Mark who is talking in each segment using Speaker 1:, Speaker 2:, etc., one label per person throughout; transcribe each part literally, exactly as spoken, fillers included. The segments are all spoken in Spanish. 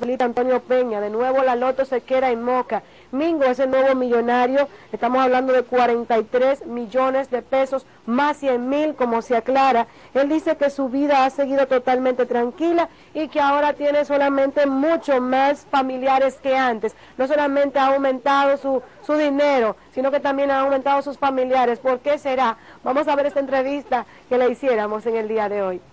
Speaker 1: Antonio Peña, de nuevo la loto se queda en Moca. Mingo es el nuevo millonario, estamos hablando de cuarenta y tres millones de pesos, más cien mil, como se aclara. Él dice que su vida ha seguido totalmente tranquila y que ahora tiene solamente mucho más familiares que antes. No solamente ha aumentado su, su dinero, sino que también ha aumentado sus familiares. ¿Por qué será? Vamos a ver esta entrevista que le hiciéramos en el día de hoy.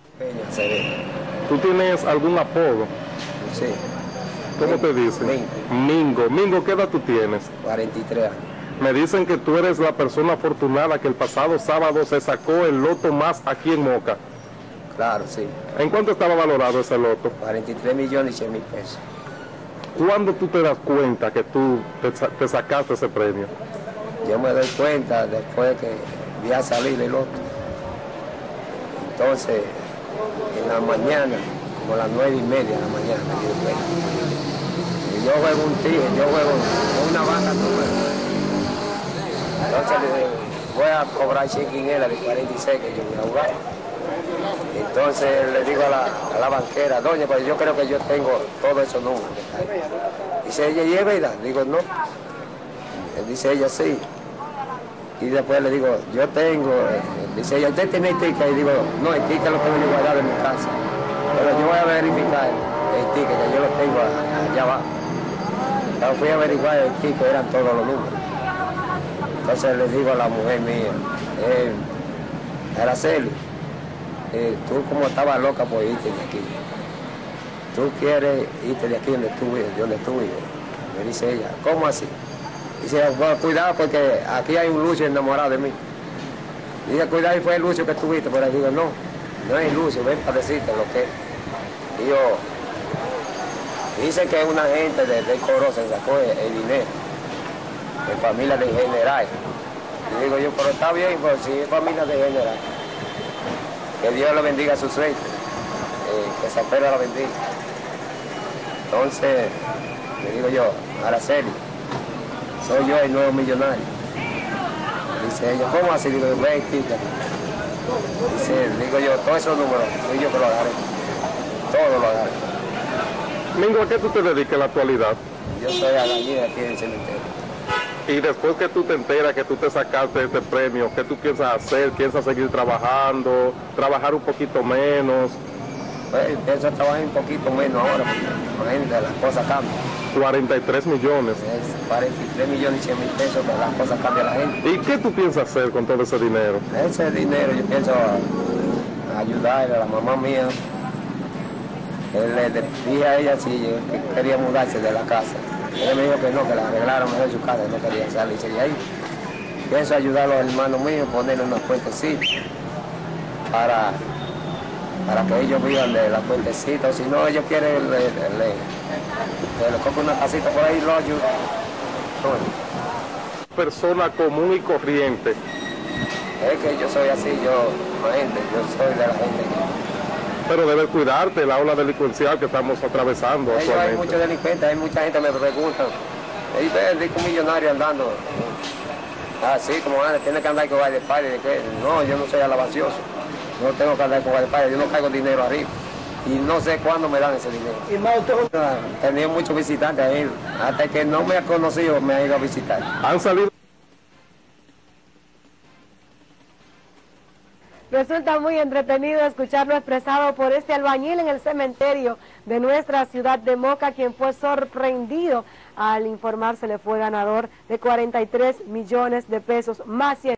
Speaker 2: ¿Tú tienes algún apodo?
Speaker 3: Sí.
Speaker 2: ¿Cómo te dicen?
Speaker 3: Mingo.
Speaker 2: Mingo. Mingo, ¿qué edad tú tienes?
Speaker 3: cuarenta y tres años.
Speaker 2: Me dicen que tú eres la persona afortunada que el pasado sábado se sacó el loto más aquí en Moca.
Speaker 3: Claro, sí.
Speaker 2: ¿En cuánto estaba valorado ese loto?
Speaker 3: cuarenta y tres millones y cien mil pesos.
Speaker 2: ¿Cuándo tú te das cuenta que tú te, te sacaste ese premio?
Speaker 3: Yo me doy cuenta después que vi a salir el loto. Entonces, en la mañana, como a las nueve y media de la mañana, yo, y yo juego un tigre, yo juego una vaca nueva. Entonces voy a cobrar chequinela de cuarenta y seis que yo voy a jugar. Entonces le digo a la, a la banquera, doña, pues yo creo que yo tengo todos esos números. Dice ella, ¿y es verdad? Digo, no. Dice ella, sí. Y después le digo, yo tengo, dice ella, ¿usted tiene el ticket? Y digo, no, el ticket lo tengo yo guardado en mi casa. Pero yo voy a verificar el ticket, que yo lo tengo allá abajo. Cuando fui a averiguar el ticket, eran todos los números. Entonces le digo a la mujer mía, eh, Araceli, eh, tú como estabas loca por irte de aquí. Tú quieres irte de aquí donde tú vives, de donde tú vives. Me dice ella, ¿cómo así? Dice, bueno, cuidado porque aquí hay un Lucio enamorado de mí. Dice, cuidado, y fue el Lucio que tuviste, pero digo, no, no es Lucio, ven para decirte lo que es. Y yo, dice que una gente de, de Coro se sacó el, el dinero, de familia de general. Y digo yo, pero está bien, pues si es familia de general, que Dios le bendiga su suerte, eh, que San Pedro la bendiga. Entonces, le digo yo, Araceli, soy yo el nuevo millonario. Dice ella, ¿cómo así? Digo, ve el ticket. Dice, digo yo, todos esos números, soy yo que lo agarré. Todo lo agarré.
Speaker 2: Mingo, ¿a qué tú te dedicas en la actualidad?
Speaker 3: Yo soy albañil aquí en el cementerio.
Speaker 2: Y después que tú te enteras que tú te sacaste este premio, ¿qué tú piensas hacer? ¿Piensas seguir trabajando? ¿Trabajar un poquito menos?
Speaker 3: Pues pienso trabajar un poquito menos ahora, porque imagínate, las cosas cambian.
Speaker 2: cuarenta y tres millones.
Speaker 3: Es cuarenta y tres millones y cien mil pesos, que las cosas cambian la gente.
Speaker 2: ¿Y qué tú piensas hacer con todo ese dinero?
Speaker 3: Ese dinero yo pienso ayudar a la mamá mía. Él le dije a ella si quería mudarse de la casa. Ella me dijo que no, que la arreglaron mejor su casa, no quería salirse de ahí. Pienso ayudar a los hermanos míos, ponerle una puentecita para, para que ellos vivan de la puentecita. O si no, ellos quieren, le, le, le, le compro una casita por ahí y lo ayudo.
Speaker 2: Persona común y corriente.
Speaker 3: Es que yo soy así, yo, imagínate, yo soy de la gente.
Speaker 2: Pero debes cuidarte la ola delincuencial que estamos atravesando
Speaker 3: Ellos,
Speaker 2: actualmente.
Speaker 3: hay muchos delincuentes, hay mucha gente que me pregunta, ¿y ve el rico millonario andando? Así como anda, tiene que andar con guardaespaldas. ¿De qué? No, yo no soy alabacioso, no tengo que andar con guardaespaldas, yo no caigo dinero arriba. Y no sé cuándo me dan ese dinero. Y más usted ha tenido muchos visitantes ahí, hasta que no me ha conocido me ha ido a visitar.
Speaker 2: Han salido.
Speaker 1: Resulta muy entretenido escucharlo expresado por este albañil en el cementerio de nuestra ciudad de Moca, quien fue sorprendido al informarse le fue ganador de cuarenta y tres millones de pesos, más cien